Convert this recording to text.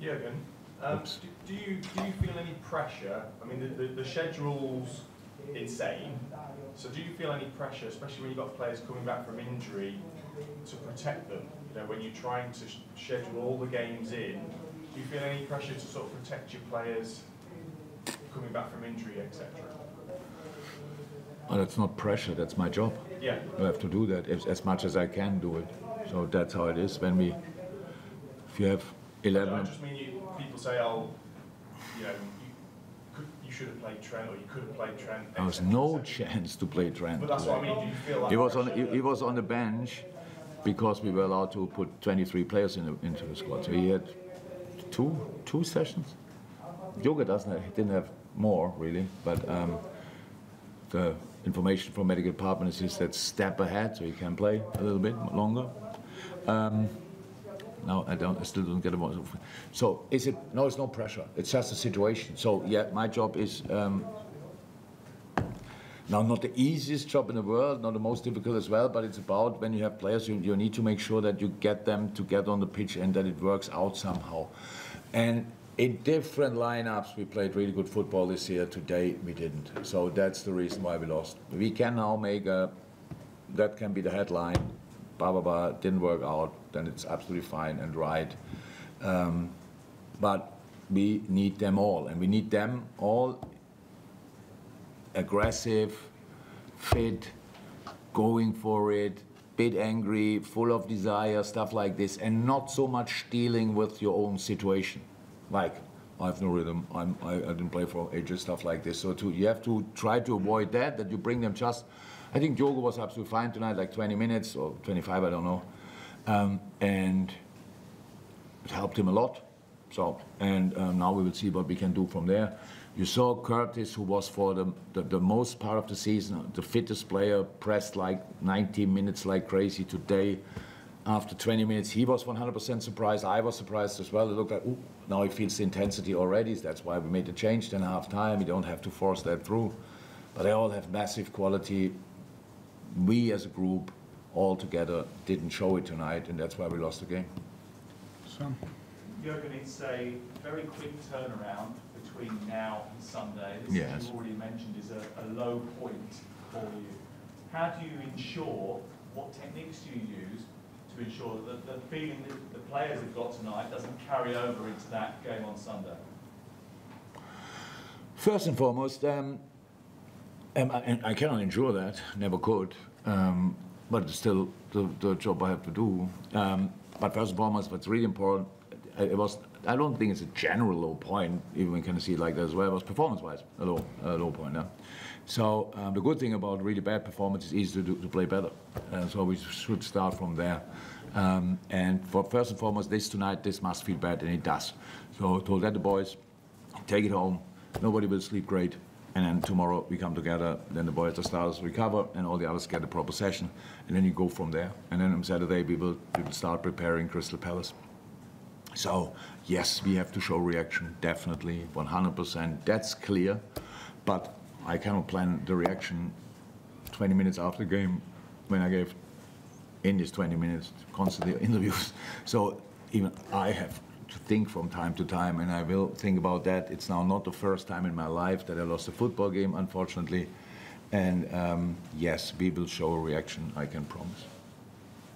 Jürgen, do you feel any pressure? I mean, the schedule's insane. So do you feel any pressure, especially when you've got players coming back from injury, to protect them? You know, when you're trying to schedule all the games in, do you feel any pressure to sort of protect your players coming back from injury, etc.? Well, that's not pressure. That's my job. Yeah. I have to do that as much as I can do it. So that's how it is. If you have 11. I just mean people say, oh, you know, you should have played Trent, or you could have played Trent. There was no chance to play Trent. But that's what I mean. Do you feel like he was on the bench because we were allowed to put 23 players into the squad. So he had two sessions. Jürgen didn't have more really, but the information from medical department is that step ahead, so he can play a little bit longer. No, I still don't get it. So is it? No, it's no pressure. It's just a situation. So yeah, my job is now not the easiest job in the world, not the most difficult as well, but it's about when you have players, you need to make sure that you get them to get on the pitch and that it works out somehow. And in different lineups, we played really good football this year. Today, we didn't. So that's the reason why we lost. We can now make that can be the headline, blah, blah, blah, didn't work out, then it's absolutely fine and right. But we need them all, and we need them all aggressive, fit, going for it, bit angry, full of desire, stuff like this, and not so much dealing with your own situation. Like, I have no rhythm, I didn't play for ages, stuff like this. So you have to try to avoid that you bring them just, I think Jürgen was absolutely fine tonight, like 20 minutes or 25, I don't know. And it helped him a lot. So, and now we will see what we can do from there. You saw Curtis, who was for the most part of the season the fittest player, pressed like 90 minutes like crazy. Today, after 20 minutes, he was 100% surprised. I was surprised as well. It looked like, ooh, now he feels the intensity already. That's why we made the change then half time. You don't have to force that through. But they all have massive quality. We as a group, all together, didn't show it tonight, and that's why we lost the game. So, Jürgen, it's a very quick turnaround between now and Sunday. This, yes, as you already mentioned, is a low point for you. How do you ensure, what techniques do you use to ensure that the feeling that the players have got tonight doesn't carry over into that game on Sunday? First and foremost, I cannot ensure that, never could, but it's still the job I have to do. But first and foremost, what's really important, I don't think it's a general low point, even we can see it like that as well. It was performance-wise a low point. Yeah? So the good thing about really bad performance is easy to play better. So we should start from there. And for first and foremost, this must feel bad, and it does. So I told that the boys, take it home. Nobody will sleep great. And then tomorrow we come together, then the boys, the stars recover, and all the others get a proper session. And then you go from there. And then on Saturday we will start preparing Crystal Palace. So, yes, we have to show reaction, definitely, 100%, that's clear. But I cannot plan the reaction 20 minutes after the game when I gave, in these 20 minutes, constantly interviews. So even I have to think from time to time, and I will think about that. It's now not the first time in my life that I lost a football game, unfortunately. And yes, we will show a reaction, I can promise.